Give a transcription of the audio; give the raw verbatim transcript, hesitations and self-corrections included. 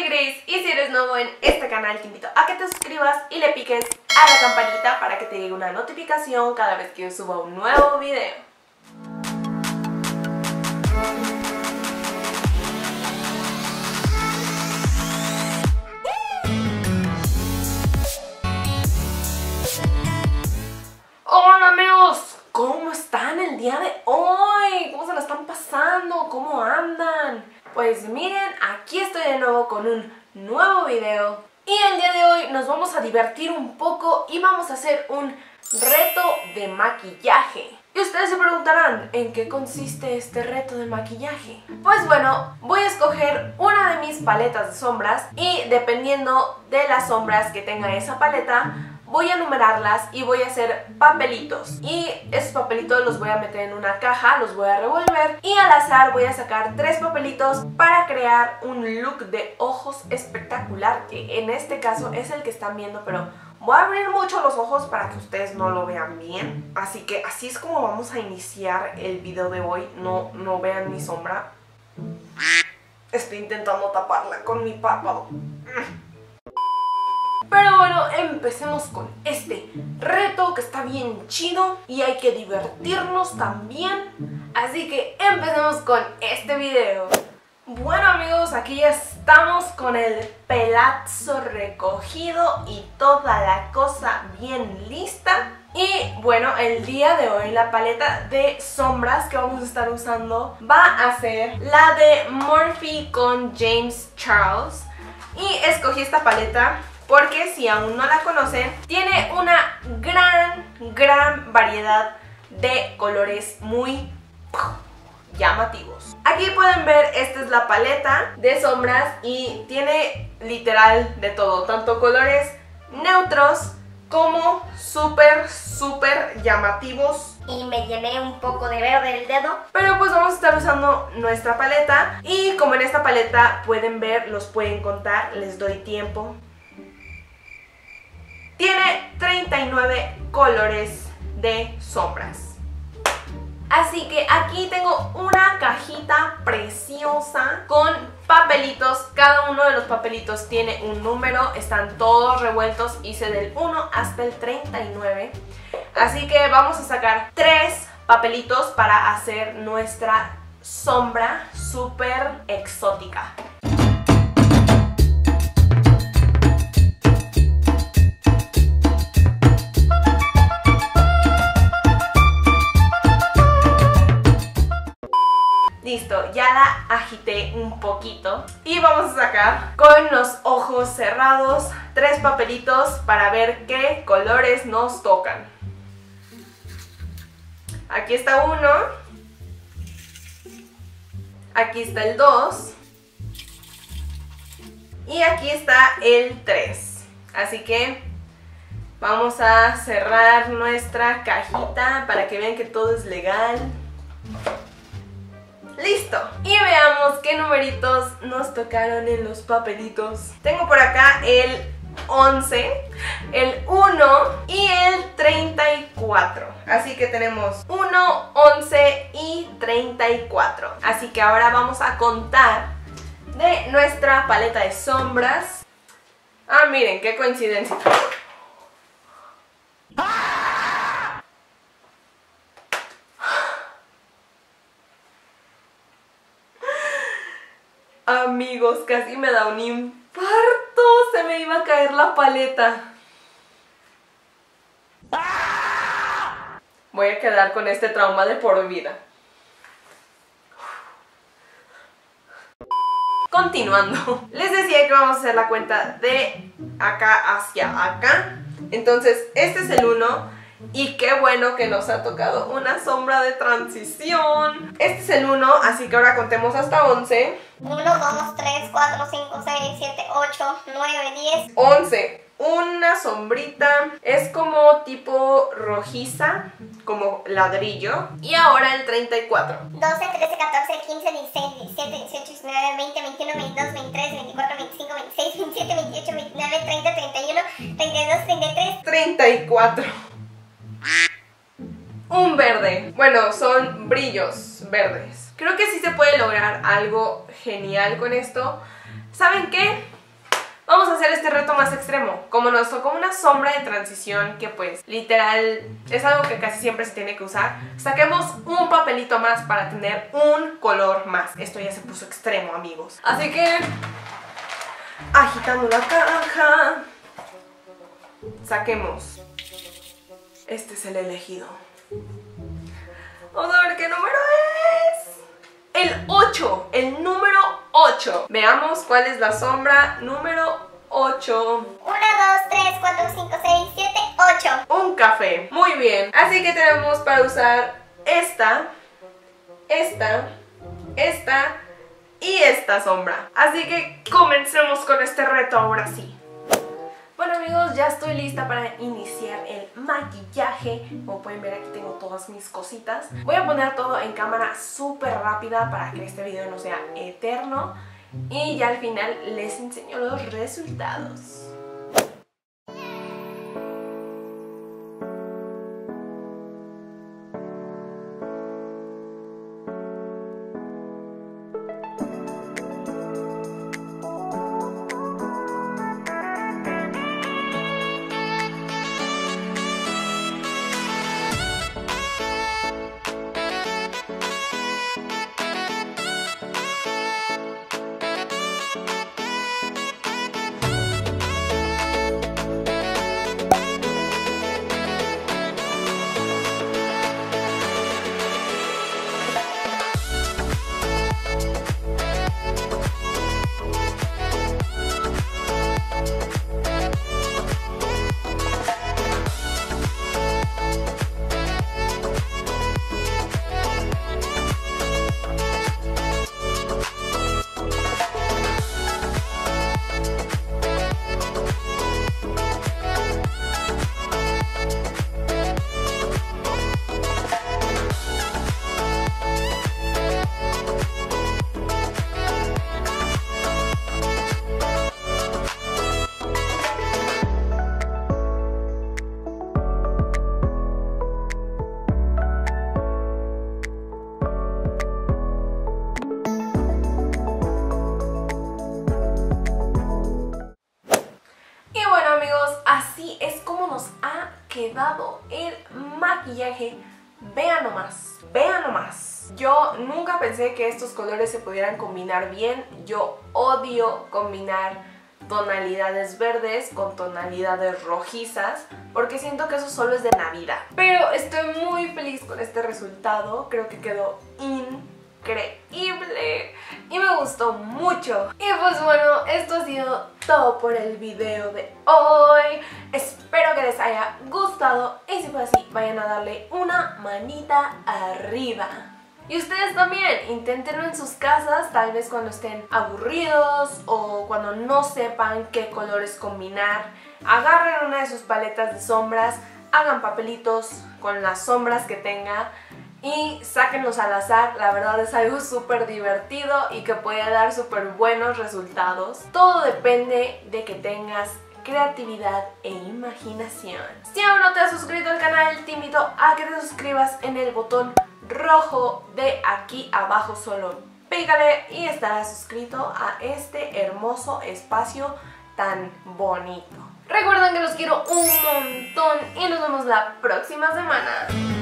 soy Grace y si eres nuevo en este canal te invito a que te suscribas y le piques a la campanita para que te llegue una notificación cada vez que yo suba un nuevo video. Hola amigos, ¿cómo están el día de hoy? ¿Cómo se la están pasando? ¿Cómo andan? Pues miren, aquí estoy de nuevo con un nuevo video y el día de hoy nos vamos a divertir un poco y vamos a hacer un reto de maquillaje. Y ustedes se preguntarán, ¿en qué consiste este reto de maquillaje? Pues bueno, voy a escoger una de mis paletas de sombras y dependiendo de las sombras que tenga esa paleta, voy a numerarlas y voy a hacer papelitos. Y esos papelitos los voy a meter en una caja, los voy a revolver y al azar voy a sacar tres papelitos para crear un look de ojos espectacular, que en este caso es el que están viendo, pero voy a abrir mucho los ojos para que ustedes no lo vean bien. Así que así es como vamos a iniciar el video de hoy. No, no vean mi sombra. Estoy intentando taparla con mi párpado. Pero bueno, empecemos con este reto que está bien chido y hay que divertirnos también. Así que empecemos con este video. Bueno amigos, aquí ya estamos con el pelazo recogido y toda la cosa bien lista. Y bueno, el día de hoy la paleta de sombras que vamos a estar usando va a ser la de Morphe con James Charles. Y escogí esta paleta porque si aún no la conocen, tiene una gran, gran variedad de colores muy llamativos. Aquí pueden ver, esta es la paleta de sombras y tiene literal de todo, tanto colores neutros como súper, súper llamativos. Y me llené un poco de verde el dedo. Pero pues vamos a estar usando nuestra paleta y como en esta paleta pueden ver, los pueden contar, les doy tiempo. Tiene treinta y nueve colores de sombras. Así que aquí tengo una cajita preciosa con papelitos. Cada uno de los papelitos tiene un número. Están todos revueltos. Hice del uno hasta el treinta y nueve. Así que vamos a sacar tres papelitos para hacer nuestra sombra súper exótica. Listo, ya la agité un poquito y vamos a sacar con los ojos cerrados tres papelitos para ver qué colores nos tocan. Aquí está uno, aquí está el dos y aquí está el tres. Así que vamos a cerrar nuestra cajita para que vean que todo es legal. ¡Listo! Y veamos qué numeritos nos tocaron en los papelitos. Tengo por acá el once, el uno y el treinta y cuatro. Así que tenemos uno, once y treinta y cuatro. Así que ahora vamos a contar de nuestra paleta de sombras. Ah, miren, qué coincidencia. Amigos, casi me da un infarto, se me iba a caer la paleta. Voy a quedar con este trauma de por vida. Continuando, les decía que vamos a hacer la cuenta de acá hacia acá. Entonces, este es el uno. Y qué bueno que nos ha tocado una sombra de transición. Este es el uno, así que ahora contemos hasta once. uno, dos, tres, cuatro, cinco, seis, siete, ocho, nueve, diez. once. Una sombrita. Es como tipo rojiza, como ladrillo. Y ahora el treinta y cuatro. doce, trece, catorce, quince, dieciséis, diecisiete, dieciocho, diecinueve, veinte, veintiuno, veintidós, veintitrés, veinticuatro, veinticinco, veintiséis, veintisiete, veintiocho, veintinueve, treinta, treinta y uno, treinta y dos, treinta y tres. treinta y cuatro. Un verde. Bueno, son brillos verdes. Creo que sí se puede lograr algo genial con esto. ¿Saben qué? Vamos a hacer este reto más extremo. Como nos tocó una sombra de transición que pues literal es algo que casi siempre se tiene que usar, saquemos un papelito más para tener un color más. Esto ya se puso extremo, amigos. Así que agitando la caja, saquemos. Este es el elegido. Vamos a ver qué número es. El ocho, el número ocho. Veamos cuál es la sombra número ocho. uno, dos, tres, cuatro, cinco, seis, siete, ocho. Un café. Muy bien. Así que tenemos para usar esta, esta, esta y esta sombra. Así que comencemos con este reto ahora sí. Bueno, amigos, ya estoy lista para iniciar el maquillaje. Como pueden ver, aquí tengo todas mis cositas. Voy a poner todo en cámara súper rápida para que este video no sea eterno. Y ya al final les enseño los resultados. Quedado el maquillaje. Vean nomás, vean nomás. Yo nunca pensé que estos colores se pudieran combinar bien. Yo odio combinar tonalidades verdes con tonalidades rojizas porque siento que eso solo es de Navidad. Pero estoy muy feliz con este resultado. Creo que quedó increíble y me gustó mucho. Y pues bueno, esto ha sido todo por el video de hoy. Espero que les haya gustado y si fue así, vayan a darle una manita arriba. Y ustedes también, inténtenlo en sus casas, tal vez cuando estén aburridos o cuando no sepan qué colores combinar. Agarren una de sus paletas de sombras, hagan papelitos con las sombras que tenga y sáquenlos al azar. La verdad es algo súper divertido y que puede dar súper buenos resultados. Todo depende de que tengas creatividad e imaginación. Si aún no te has suscrito al canal, te invito a que te suscribas en el botón rojo de aquí abajo. Solo pícale y estarás suscrito a este hermoso espacio tan bonito. Recuerden que los quiero un montón y nos vemos la próxima semana.